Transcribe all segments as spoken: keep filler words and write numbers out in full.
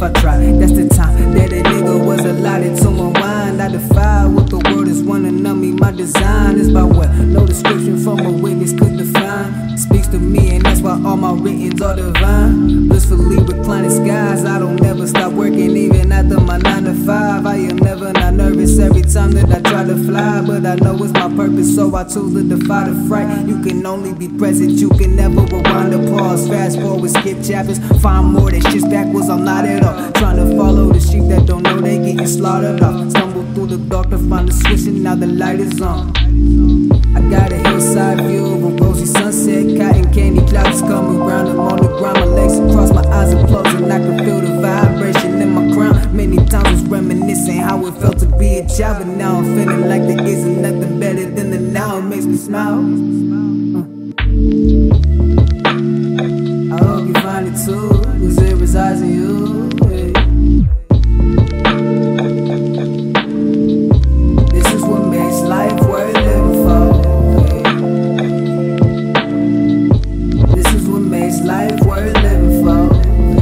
if I try. That's the time that a nigga was allotted to unwind. I defy what the world is wanting of me. My design is by what no description from a witness could define. Speaks to me, and that's why all my writings are divine. Blissfully reclining skies, I don't never stop working even after my nine to five. I am never not nervous every time that I try to fly, but I know it's my purpose, so I choose to defy the fright. You can only be present, you can never rewind or pause. Fast forward, skip chapters, find more that shit's backwards, I'm not at all trying to follow the sheep that don't know they getting slaughtered off. Stumble through the dark to find the switch, and now the light is on. I got a hillside view of a rosy sunset, cotton candy clouds coming round. I'm on the ground, my legs across, my eyes are closed, and I can feel the vibration in my crown. Many times I was reminiscing how it felt to be a child, but now I'm feeling like there isn't nothing better than the now. It makes me smile. uh. I hope you find it too, cause it resides in you. Hey. This is what makes life worth living for. Life worth living for.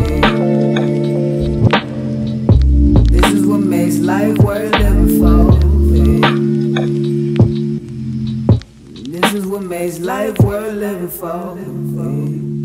This is what makes life worth living for. This is what makes life worth living for.